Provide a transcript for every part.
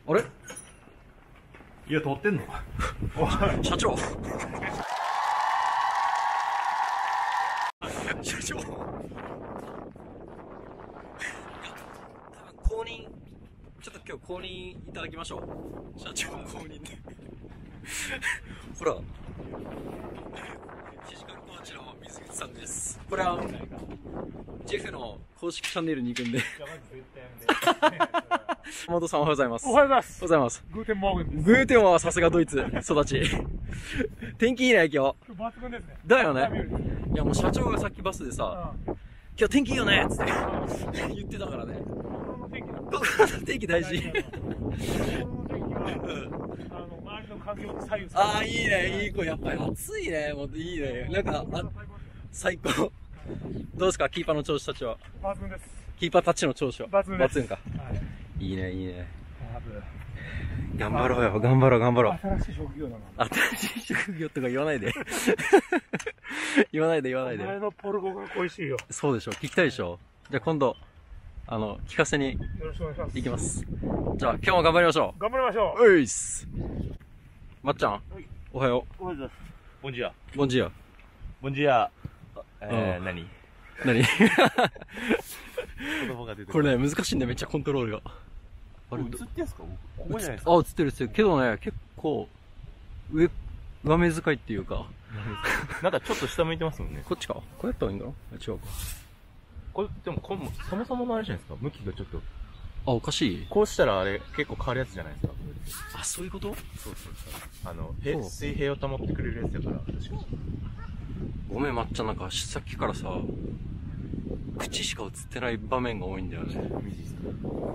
あれいや、通ってんの社長社長公認、ちょっと今日公認いただきましょう。社長公認でほらフィジカルコーチの水口さんです。これはジェフの公式チャンネルに行くんで山本さんおはようございます。 おはようございます。 おはようございます。 グーテンモーゲンです。 グーテンはさすがドイツ育ち天気いいね今日。 抜群ですね。 だよね。いやもう社長がさっきバスでさ、今日天気いいよねっつって言ってたからね。 心の天気だ。 心の天気大事。 心の天気は、周りの環境に左右される。 ああいいね、いい子。やっぱり暑いね。もういいね。なんか最高。どうですかキーパーの調子たちは。 抜群です。 キーパーたちの調子は。 抜群です。 抜群か。いいねいいね。 多分頑張ろうよ頑張ろう頑張ろう。 新しい職業なの。 新しい職業とか言わないで言わないで言わないで。 お前のポルゴが恋しいよ。 そうでしょ、聞きたいでしょ。じゃあ今度聞かせによろしくお願いします。 行きます。じゃあ今日も頑張りましょう。 頑張りましょう。 ういっす。まっちゃん、おはよおはようございます。ボンジア。 う。ボンジーア。 ボンジア。 何言葉が出てこれね難しいんだよめっちゃコントロールが。 あれ映ってんすか？ここじゃないですか？ あ、映ってる映ってるけどね、結構上目遣いっていうかなんかちょっと下向いてますもんね。 こっちか、こうやった方がいいんだろ。違うか。 これでもそもそものあれじゃないですか。向きがちょっとあ、おかしい。 こうしたらあれ結構変わるやつじゃないですか。 あ、そういうこと。 そうそうそう。水平を保ってくれるやつだから。確かに。 ごめんまっちゃん、なんかさっきからさ口しか映ってない場面が多いんだよね。 見ていいですか？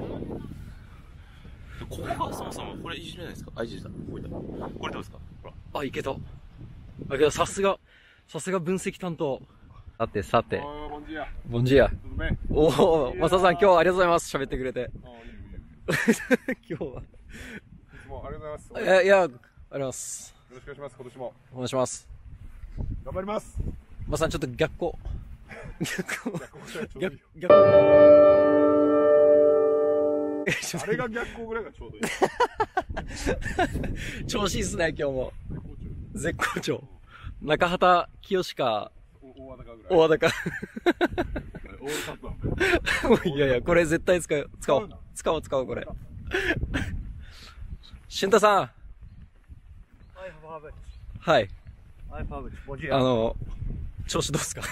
ここがそもそもこれいじれないですか？あ、いじれた。これどうですか？ほら。 あ、いけた。だけどさすが分析担当。さて。 ボンジア。 ボンジア。おお、マサさん今日はありがとうございます。喋ってくれて。今日は。 いつもありがとうございます。 いや、ありがとうございます。 よろしくお願いします。今年も。 お願いします。 頑張ります。 マサさんちょっと逆光。逆あれが逆光ぐらいがちょうどいい。 調子いいっすね、今日も。絶好調。中畑清か、 大和田かぐらい。 大和田か。 大和田。 いやいや、これ絶対使おう、これ。俊太さん。はい。調子どうっすか？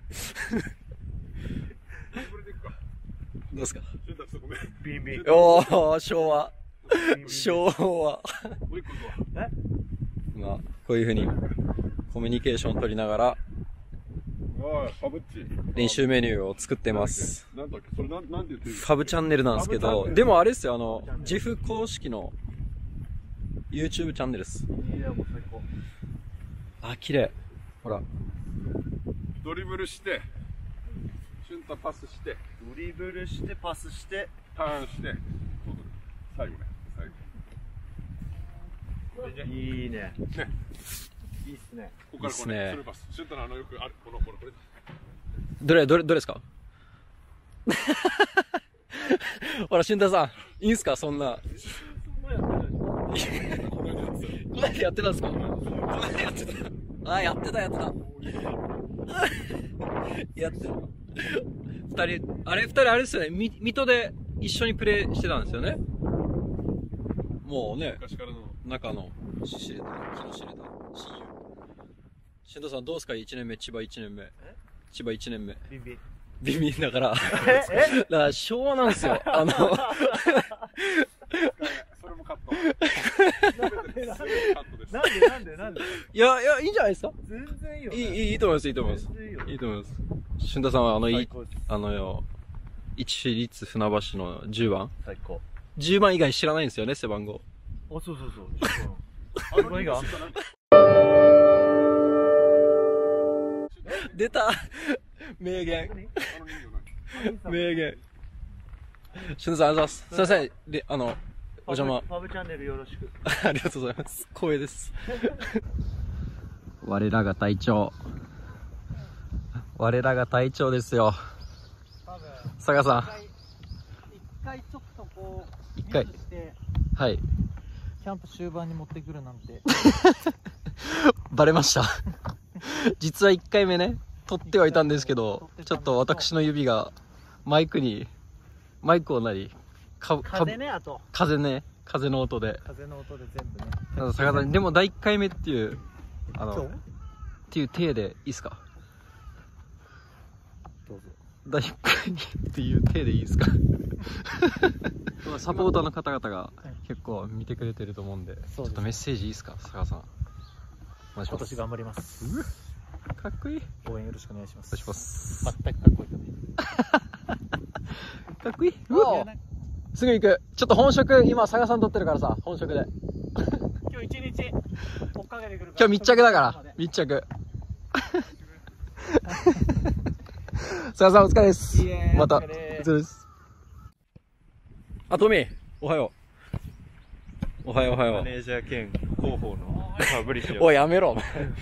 どうっすか？ ビンビン。 おー、昭和。まあ、こういう風にコミュニケーションを取りながら練習メニューを作ってます。ファブチャンネルなんですけど、でもあれですよ、ジェフ公式の YouTube チャンネルです。あ、綺麗。ほら。 ドリブルして、シュンタパスして、 ドリブルしてパスしてターンして、最後ね。 いいね。 ね。 いいっすね。 ここからこうね、スルーパス。シュンタのよくあるこれ。 どれですか？ほら、俊太さん、いいんすかそんな。この間やってたんすか？この間やってた。あ、やってた。二人あれですよね。水戸で一緒にプレーしてたんですよね。もうね、 昔からの仲の気の知れた親友。俊太さんどうですか1年目、千葉1年目。ビンビンだから。だから昭和なんですよ。 それもカット。 なんでいや、いいんじゃないですか？ 全然いいよ。 いいと思います。俊太さんは一律船橋の10番。 最高。 10番以外知らないんですよね、背番号。 あ、そう。あのが出た名言。俊太さん、ありがとうございます。すいません、お邪魔。 ファブチャンネルよろしく。 ありがとうございます。光栄です。我らが隊長ですよ。佐賀さん。 一回ちょっとこう、 一回。 はい。 キャンプ終盤に持ってくるなんて。 バレました。実は1回目ね、取ってはいたんですけど、ちょっと私の指がマイクを風ね、あと。 風の音で。 風の音で全部ね。 坂さん、でも第1回目っていう、 今日っていう体でいいですか？ どうぞ。 第1回っていう体でいいですか？サポーターの方々が結構見てくれてると思うんで、ちょっとメッセージいいですか、坂さん。お願いします。 今年頑張ります。 かっこいい。 応援よろしくお願いします。 お願いします。 全くかっこいい。 かっこいい。すぐ行く。ちょっと本職、今、佐賀さん撮ってるからさ、本職で。 今日一日、追っかけてくるから。 今日密着だから、密着。佐賀さんお疲れです。また、お疲れです。あ、トミー、おはよう。おはよう。 マネージャー兼広報のファブリシオ。 おい、やめろ。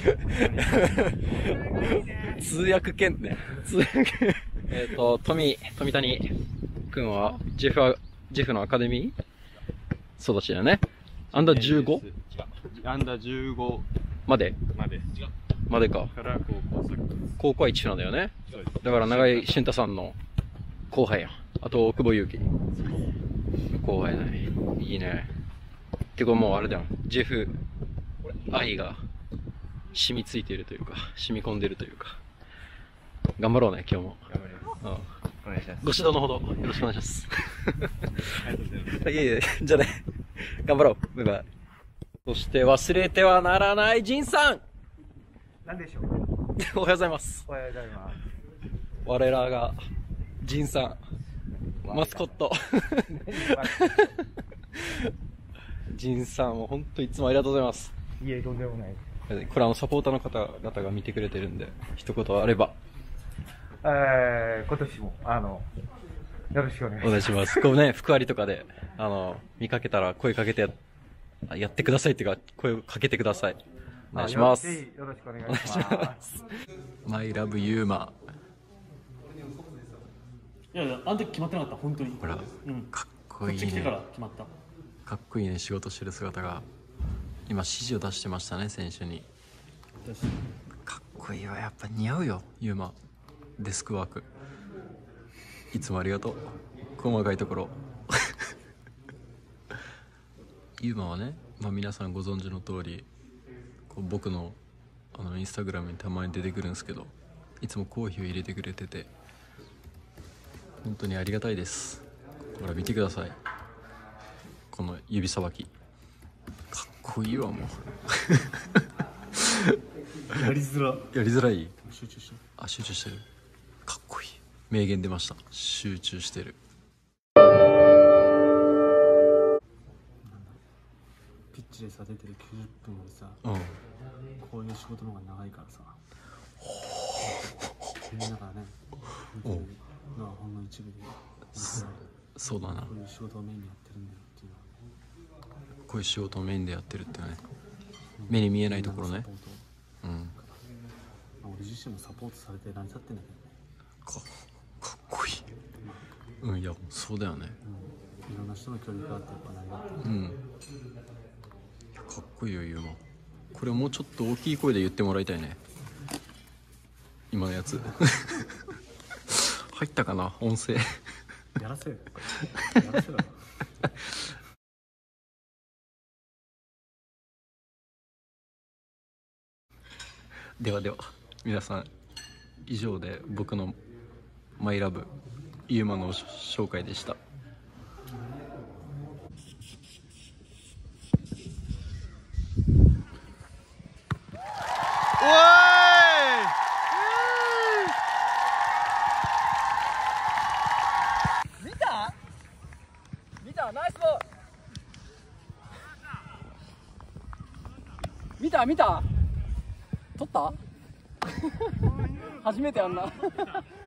通訳兼ね。通訳。富谷くんは、ジェフのアカデミー育ちだよね。アンダー 15？ アンダー15 までか。 から高校は一緒なんだよね。だから長井俊太さんの後輩や。あと、久保祐希。後輩だね。いいね。結構もうあれだよ。ジェフ愛が染みついているというか、染み込んでるというか。頑張ろうね、今日も。 頑張ります。お願いします。 ご指導のほどよろしくお願いします。 ありがとうございます。 いえ、じゃあね、頑張ろう。バイバイ。そして忘れてはならない仁さん。 なんでしょう。 おはようございます。 おはようございます。 我らが仁さん、マスコット。仁さんも本当いつもありがとうございます。 いえ、とんでもない。 これサポーターの方々が見てくれてるんで、一言あれば。 今年もよろしくお願いします。 お願いします。こうね、福割とかで見かけたら声かけてやってくださいっていうか、声をかけてください。お願いします。 よろしくお願いします。 マイラブユーマ。 いや、あの時決まってなかった、本当に。 ほら、かっこいいね。 こっち来てから決まった。 かっこいいね、仕事してる姿が。今指示を出してましたね、選手に。かっこいいわ、やっぱ似合うよ、ユーマ。デスクワーク。いつもありがとう。細かいところ。ユーマはね、皆さんご存知の通り、僕のインスタグラムにたまに出てくるんですけど、いつもコーヒーを入れてくれてて本当にありがたいです。ほら見てください、この指さばきかっこいいわ。もうやりづらい。 集中して。 集中してる。かっこいい。名言出ました。集中してる。 ピッチでさ出てる90分よりさ、こういう仕事の方が長いからさ。みんながね、見てるのはほんの一部で、 そうだな。 こういう仕事をメインでやってるんだよっていうのはね。 こういう仕事をメインでやってるってね、目に見えないところね。 俺自身もサポートされて成り立ってんだけどね。 かっこいい。いやそうだよね。 いろんな人の協力があってやっぱ成り立ってる。 かっこいいよ、ユーマ。これもうちょっと大きい声で言ってもらいたいね、今のやつ。入ったかな、音声。 やらせろ。 では皆さん、以上で僕のマイラブユーマの紹介でした。おーい、見たナイスボール。見た取った初めてやんな。